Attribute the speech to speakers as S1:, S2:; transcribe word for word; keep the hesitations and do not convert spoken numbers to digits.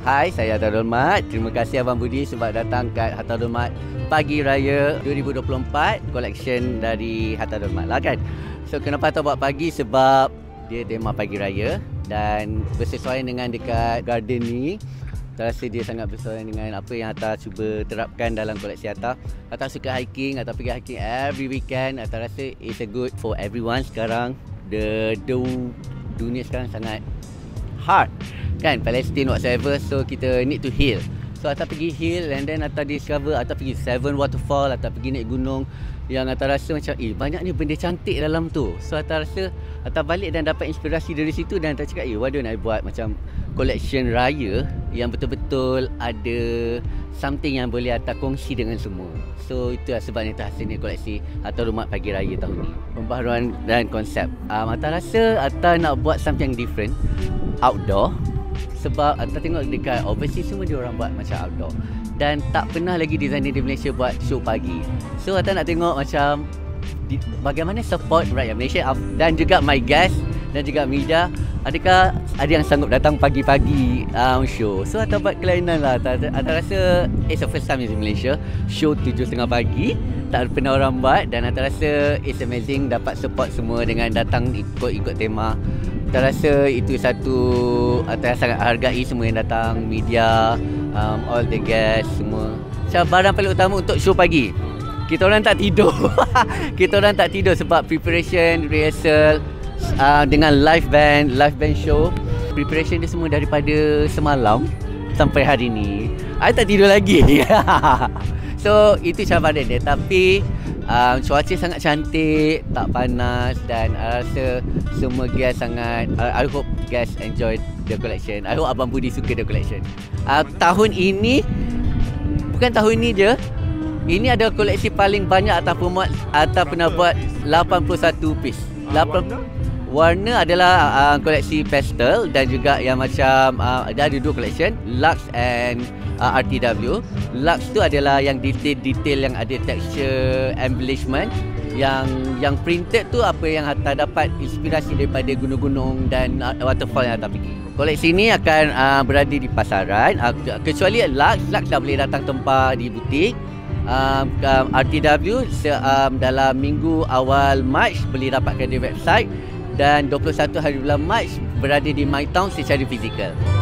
S1: Hai, saya Hatta Dolmat. Terima kasih Abang Budi sebab datang kat Hatta Dolmat Pagi Raya dua ribu dua puluh empat, collection dari Hatta Dolmat lah kan. So kenapa Hatta buat pagi? Sebab dia tema Pagi Raya dan bersesuaian dengan dekat garden ni. Saya rasa dia sangat bersesuaian dengan apa yang Hatta cuba terapkan dalam koleksi Hatta. Hatta suka hiking, Hatta pergi hiking every weekend. Hatta rasa it's a good for everyone sekarang. The, the dunia sekarang sangat hard kan, Palestine whatsoever, so kita need to heal. So Hatta pergi heal and then Hatta discover, Hatta pergi seven waterfall, Hatta pergi naik gunung yang Hatta rasa macam eh banyak ni benda cantik dalam tu. So Hatta rasa Hatta balik dan dapat inspirasi dari situ dan Hatta cakap eh why don't I buat macam collection raya yang betul-betul ada something yang boleh Hatta kongsi dengan semua. So itu lah sebabnya terhasilnya koleksi Hatta Dolmat Pagi Raya tahun ni. Pembaharuan dan konsep, um, Hatta rasa Hatta nak buat something different, outdoor. Sebab Hatta tengok dekat overseas semua dia orang buat macam outdoor. Dan tak pernah lagi designer di Malaysia buat show pagi. So Hatta nak tengok macam di, bagaimana support rakyat Malaysia dan juga my guest dan juga media. Adakah ada yang sanggup datang pagi-pagi um, show. So Hatta buat kelainan lah. Hatta, Hatta rasa it's the first time in Malaysia show tujuh tiga puluh pagi. Tak pernah orang buat dan Hatta rasa it's amazing dapat support semua dengan datang ikut-ikut tema. Hatta rasa itu satu Hatta sangat hargai semua yang datang, media, um, all the guests semua. Cabaran paling utama untuk show pagi, kita orang tak tidur. Kita orang tak tidur sebab preparation, rehearsal uh, dengan live band, live band show. Preparation dia semua daripada semalam sampai hari ni. I tak tidur lagi. So itu cabaran dia. Tapi uh, cuaca sangat cantik, tak panas dan I rasa semua guest sangat uh, I hope guys enjoy the collection. I hope Abang Budi suka the collection. uh, Tahun ini, bukan tahun ini je, ini adalah koleksi paling banyak Hatta pernah, Hatta pernah buat lapan puluh satu piece. lapan, warna adalah uh, koleksi pastel dan juga yang macam uh, ada dua collection, Lux and uh, R T W. Lux tu adalah yang detail-detail yang ada texture embellishment. Yang yang printed tu apa yang Hatta dapat inspirasi daripada gunung-gunung dan uh, waterfall yang Hatta pergi. Koleksi ni akan uh, berada di pasaran, uh, kecuali Lux, Lux dah boleh datang tempah di butik. Um, um, R T W se, um, dalam minggu awal Mac boleh dapatkan di website dan dua puluh satu hari bulan Mac berada di My Town secara fizikal.